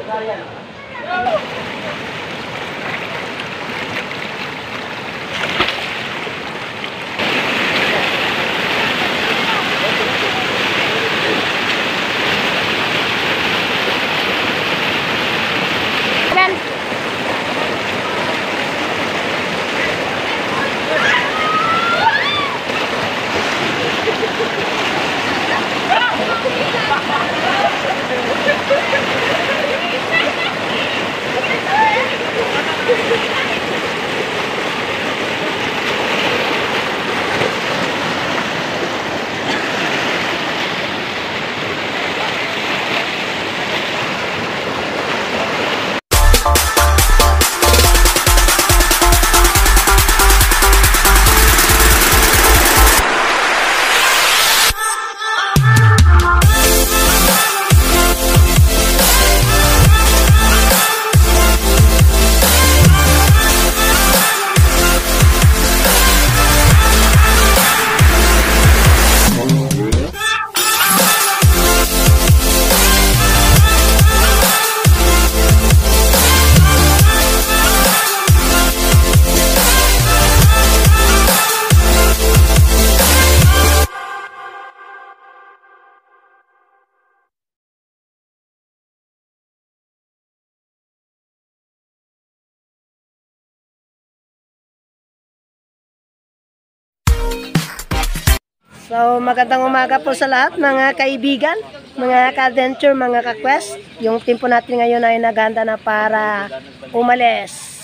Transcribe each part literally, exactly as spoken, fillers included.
So, magandang umaga po sa lahat mga kaibigan, mga ka-adventure, mga ka-quest. Yung tempo natin ngayon ay naganda na para umalis.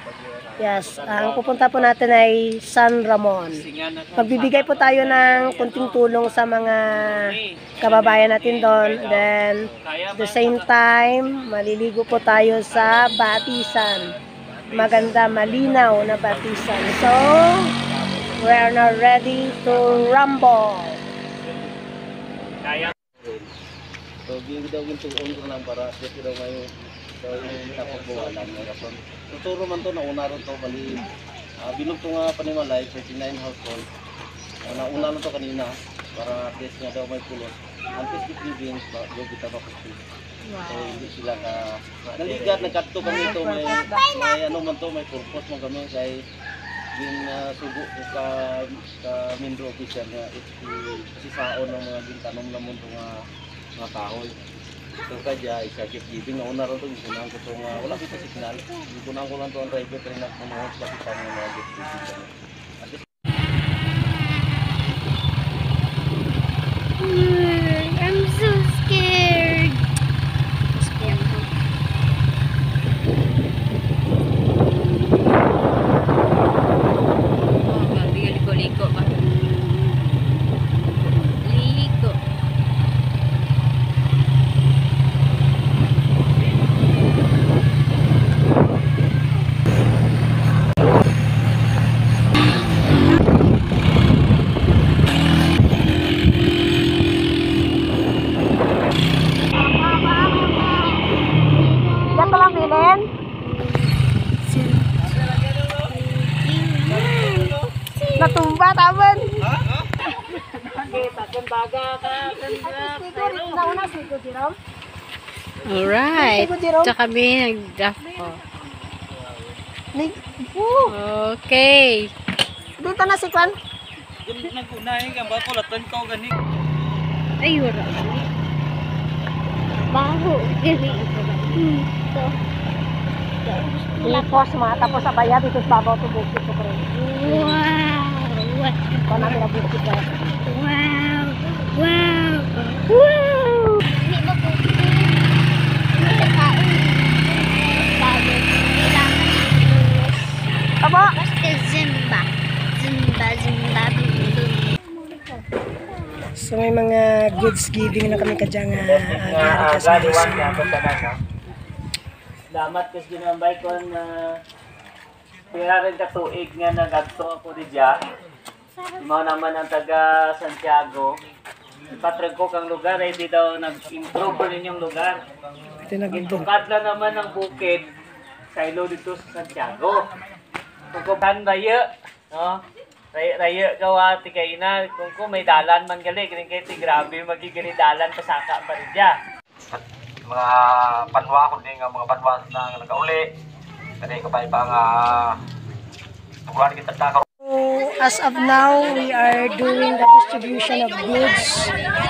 Yes, ang pupunta po natin ay San Ramon. Magbibigay po tayo ng kunting tulong sa mga kababayan natin doon. Then, at the same time, maliligo po tayo sa batisan. Maganda, malinaw na batisan. So, we are now ready to rumble. Kaya. So, bigyan daw yung tulong ko lang para kasi daw may daw yung tapagbuwalan ng rason. Tuturo man to na una ron to bali. Uh, bilog to nga panimalay, thirty-nine household. Uh, nauna lang to kanina para test nga daw may pulot. Ang test with living, bago kita mapusti. So, hindi sila ka naligat, nagkadto kami ito. May, may ano man to, may purpose mo kami kay yung uh, sugo ka ka Mindro official nga si saon ng mga gintanom namon to nga mga kahoy. So kaya isa keep giving na una ron to kunan ko to nga wala kita signal. Kunan ko lang to ang driver pero nak manuhot sa kita nga mga gift giving. I'm so scared. Natumba taman. Ha? Alright. Tsaka kami nag-draft ko. Okay. Dito na si Kwan. Nag-unahin ka ba ko latan ko gani. Ay, wala. Baho. Gani. So. Tapos mga tapos sa bayad dito sa babaw to bukid ko pre. Wow. Ko na nila bukid ba. Wow. Wow. Wow. Hindi mo po. Hindi ka. Bago. Kailangan. Aba. Basta Zumba. Zumba, Zumba, Zumba. So may mga goods giving na kami kadyang uh, gari ka. Salamat kasi ginambay ko na pira rin katuig nga nagadto ako di dya. Mao naman ang taga Santiago. Ipatrag ko kang lugar ay di daw nag-improve po ninyong lugar. Gintukad lang naman ang bukid sa ilo dito sa Santiago. Kung kuman raya, no? Raya, raya gawa ti kay na kung ko may dalan man gali, kaya ti grabe magiging dalan pasaka pa rin dya. mga panwa kundi nga mga panwa na nagauli. Kani kapay pa nga tuguhan kita ta. So, as of now, we are doing the distribution of goods.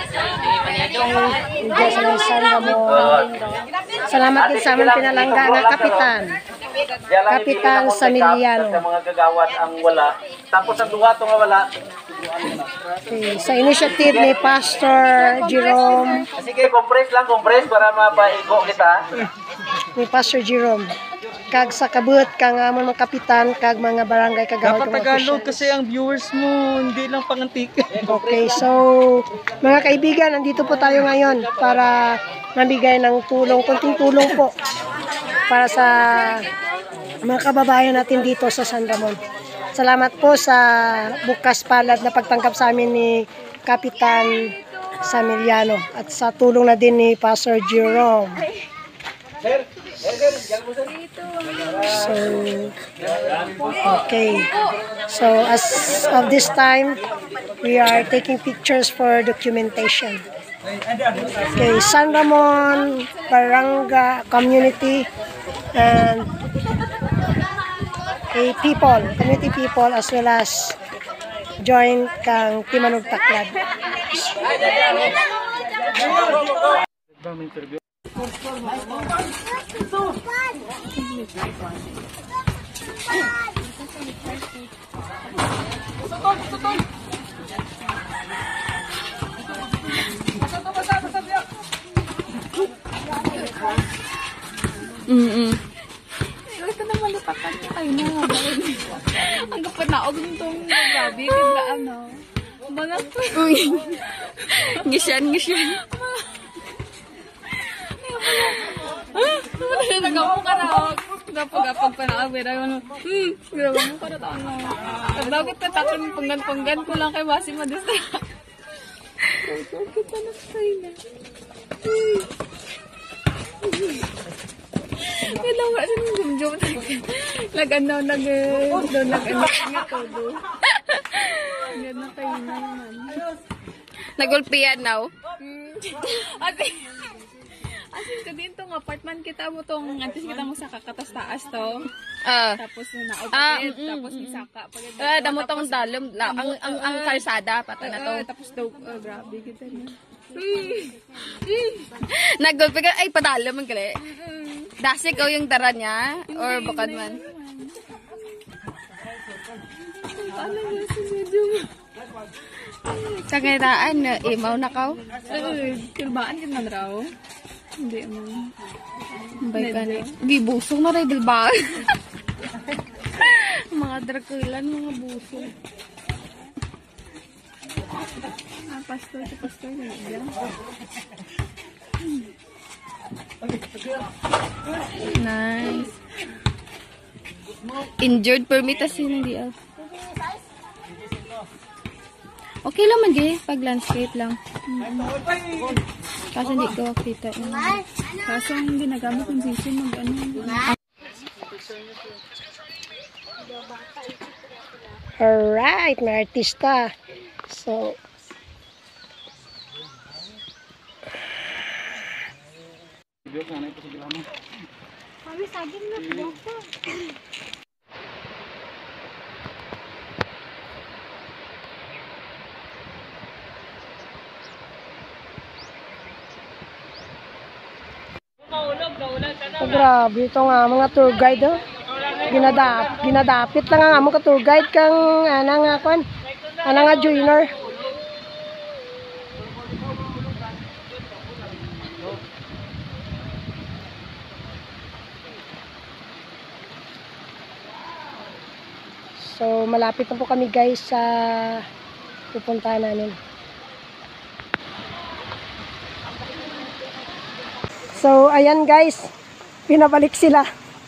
Diyan sa may San Ramon. Salamat din sa aming pinalangga nga kapitan. Kapitan Samiliano. Sa mga gagawad ang wala. Tapos ang duwa to nga wala. Okay, sa initiative ni Pastor Jerome. Sige, compress lang, compress para mapaigo kita. Ni Pastor Jerome. Kag sa kabut kang amon mga kapitan kag mga barangay kagawad. Dapat Tagalog kasi ang viewers mo, hindi lang pangantik. Okay, so mga kaibigan, nandito po tayo ngayon para mabigay ng tulong, kunting tulong po para sa mga kababayan natin dito sa San Ramon. Salamat po sa bukas palad na pagtangkap sa amin ni Kapitan Samiliano at sa tulong na din ni Pastor Jerome. So, okay. So, as of this time, we are taking pictures for documentation. Okay, San Ramon, Barangay, community, and okay, people, community people, as well as join kang Timanog Taklad. Mm-mm. Ito naman lupakan niya kayo na. Ang kapanaog nitong grabe. Kaya ano. Mga to. Gisyan, gisyan. Nagapong ka na. Gapag-gapag pa na. Pero ano. Hmm. Grabe mo ka na taon na. Pagdaw kita takon panggan-panggan ko lang kay Basi Madista. Ito kita na kayo na. Hmm. Wala nga sa nang jumjum. Nag-ano, nag- do, nag-ano nga ko do. Ganda kayo na naman. Nagulpian now? Asin, asin ka din tong apartment kita mo tong, antes kita mo sa kakatas-taas to. Ah. Tapos na naubit, tapos misaka. Ah, damo tong dalom, ang, ang, ang kalsada, pata na to. Tapos daw, grabe kita na. Nagulpi ka, ay padalo man kali. Dasik o yung dara niya? Or bukad man? Ano nga si medyo? Kangitaan na imaw na kaw? Kilbaan ka man raw? Hindi mo. Bay ka na. Gibusong na rin bilbaan. Mga drakulan, mga busong. Ah, pastor, si pastor na yan. Nice. Injured permit as yun, hindi ah. Okay lang man di, pag landscape lang. Hmm. Kaso hindi ko kita. Kaso ang ginagamit ng sisi mag ano. Alright, may artista. So, Kami saging na po. oh, grabe ito nga mga tour guide oh. Ginadap, ginadapit lang nga mga tour guide kang ana nga kwan. Ana nga joiner. So, malapit na po kami guys sa pupuntahan namin. So, ayan guys, pinabalik sila.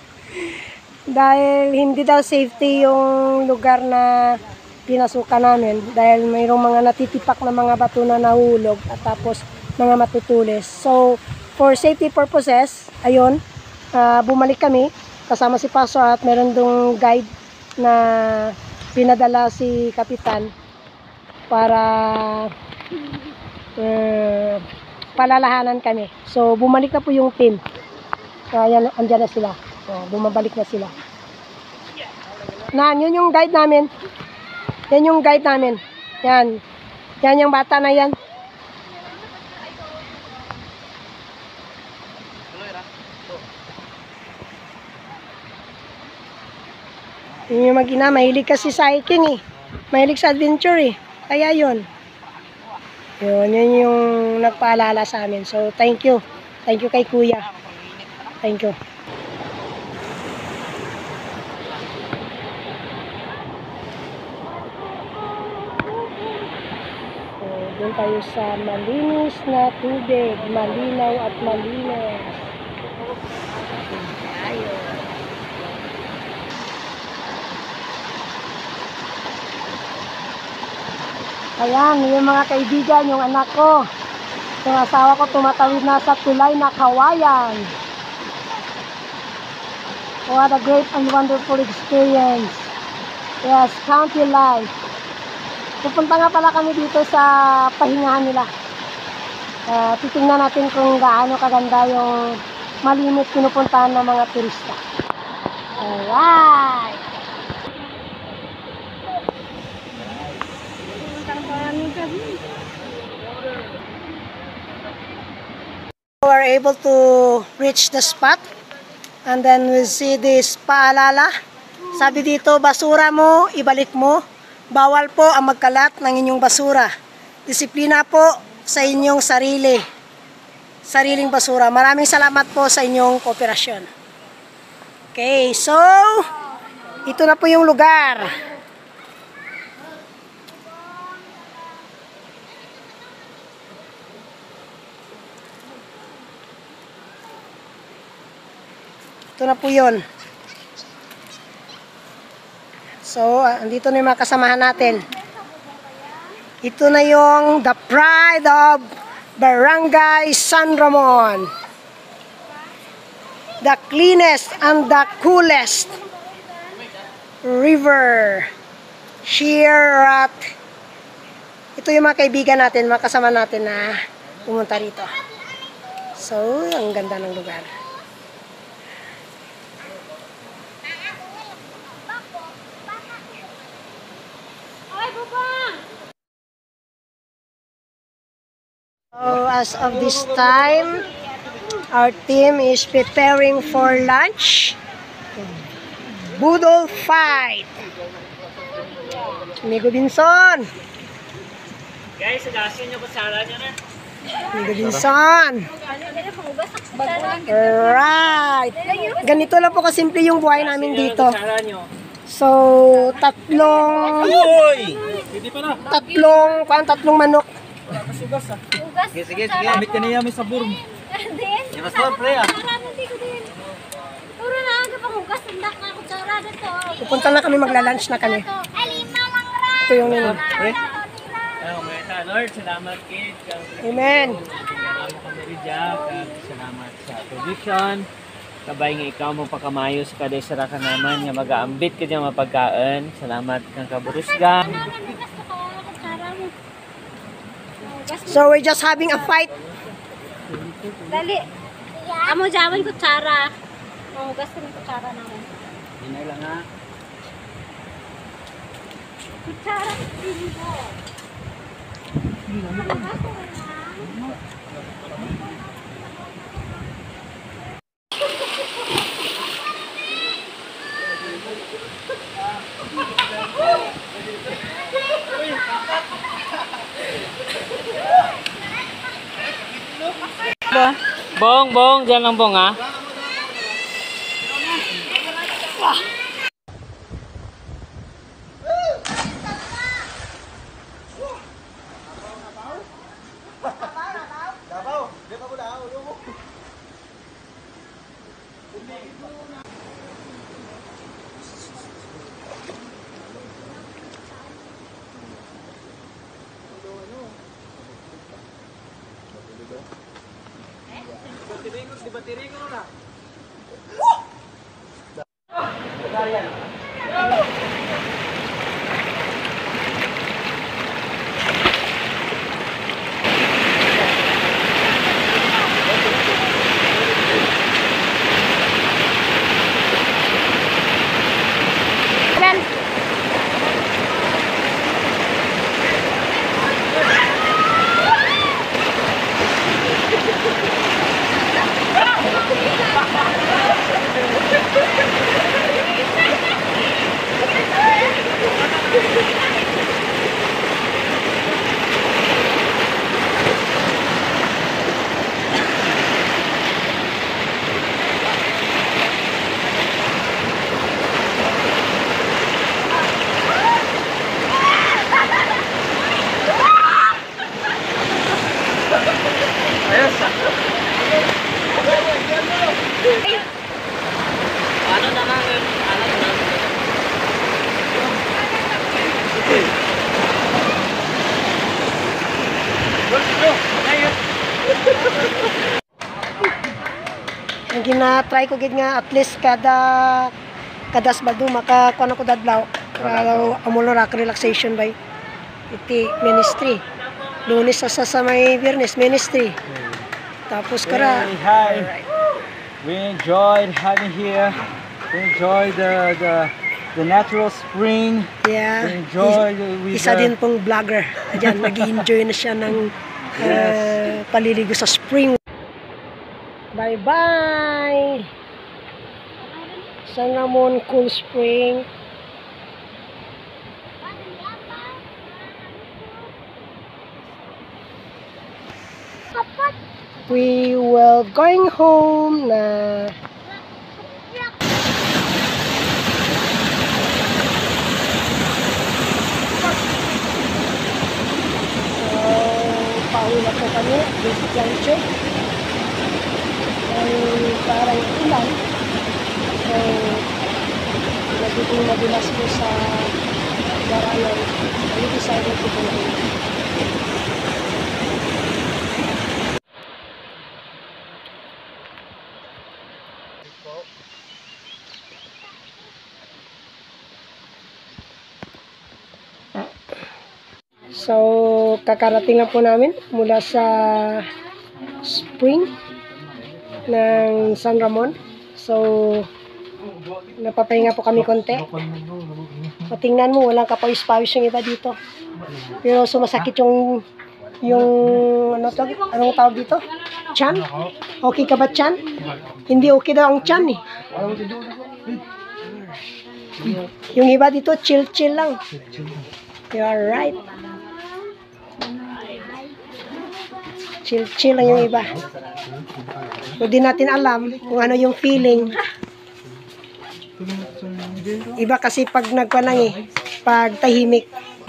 Dahil hindi daw safety yung lugar na pinasukan namin. Dahil mayroong mga natitipak na mga bato na nahulog at tapos mga matutulis. So, for safety purposes, ayun, uh, bumalik kami kasama si Pastor at meron dong guide na pinadala si Kapitan para uh, palalahanan kami. So, bumalik na po yung team. So, ayan, andyan na sila. So, bumabalik na sila. Na, yun yung guide namin. Yan yung guide namin. Yan. Yan yung bata na yan. Yun yung mag-ina, mahilig kasi sa hiking eh. Mahilig sa adventure eh. Kaya yun. Yun, yun yung nagpaalala sa amin. So, thank you. Thank you kay Kuya. Thank you. So, doon tayo sa malinis na tubig. Malinaw at malinis. Tayo. Ayan, yung mga kaibigan, yung anak ko. Yung asawa ko tumatawid na sa tulay na kawayan. What a great and wonderful experience. Yes, country life. Pupunta nga pala kami dito sa pahingahan nila. Uh, titingnan natin kung gaano kaganda yung malimit pinupuntahan ng mga turista. Alright! We were able to reach the spot and then we see this paalala. Sabi dito, basura mo, ibalik mo. Bawal po ang magkalat ng inyong basura. Disiplina po sa inyong sarili. Sariling basura. Maraming salamat po sa inyong kooperasyon. Okay, so ito na po yung lugar. Ito na po yun. So, andito na yung mga kasamahan natin. Ito na yung the pride of Barangay San Ramon. The cleanest and the coolest river. Sheer at ito yung mga kaibigan natin, mga kasama natin na pumunta rito. So, ang ganda ng lugar. So, as of this time, our team is preparing for lunch. Budol fight. Amigo Binson. Guys, agasin nyo kutsara nyo na. Amigo Binson. Alright. Ganito lang po kasimple yung buhay namin dito. So, tatlong tatlong, kung tatlong manok. Kasugas ah. Sige, sige, sige. Amit ka niya may sabor mo. Din. Di ba sabor, pre ah? Puro na aga pang hugas, tindak na kutsara dito. Pupunta na kami, magla-lunch na kami. Alima lang ra. Ito yung nino. Pre? Ayaw, may ta, Lord, salamat kid. Amen. Salamat kami Brgy, salamat sa provision. Kabay nga ikaw mo pakamayo sa kaday sara ka naman nga mag-aambit ka dyan mapagkaan. Salamat kang kaburusga. So, we're just having a fight. Dali. Amo jaman kutsara. Oh, hugas kami kutsara naman. Hinay lang ha. Kutsara dito. Bong, bong, dyan lang bong ha. Ano na lang yun? Ano na lang? Ang gina-try ko gid nga at least kada kada sabado makakuan ako dadlaw para amulo ra relaxation by iti ministry. Lunes sa sa sa may Biyernes ministry. Tapos kara Hey, hi. We enjoyed having here. We enjoyed the the the natural spring. yeah. We enjoyed with Isa the- din pong vlogger. Diyan nag-enjoy na siya ng uh, paliligo sa spring. Bye-bye! San Ramon Cool Spring. We will going home na. So, pauwi na po kami. This juncture. Ay parang ulan. So, nagiging madulas po sa darayan. We decided to go home. So, kakarating lang po namin mula sa spring ng San Ramon. So, napapahinga po kami konti. O, tingnan mo, walang kapawis-pawis yung iba dito. Pero sumasakit yung yung ano to, anong tawag dito? Chan? Okay ka ba, Chan? Hindi okay daw ang Chan eh. Yung iba dito, chill-chill lang. You are right. Chill-chill lang yung iba. Hindi natin alam kung ano yung feeling. Iba kasi pag nagpanang eh, pag tahimik.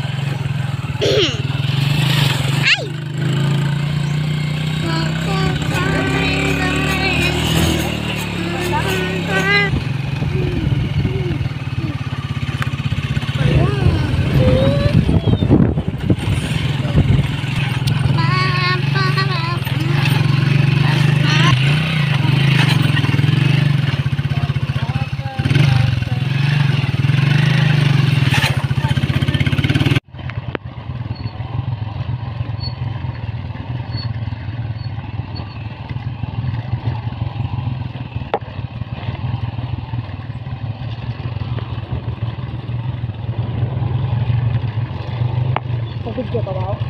Video ka ba?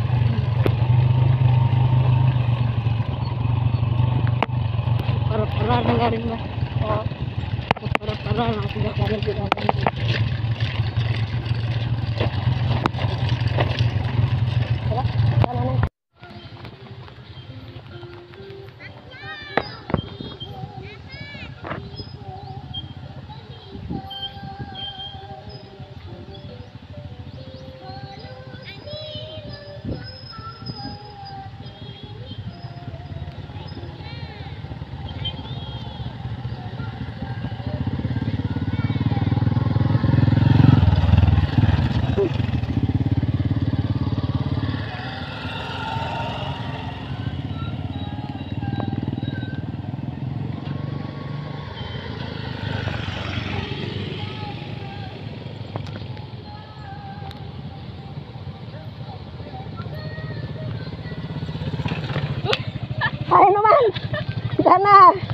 Para-para na nga rin ba? Oo. Para-para na sila ka rin sila. Tara, tara na. Kaya naman! Sana!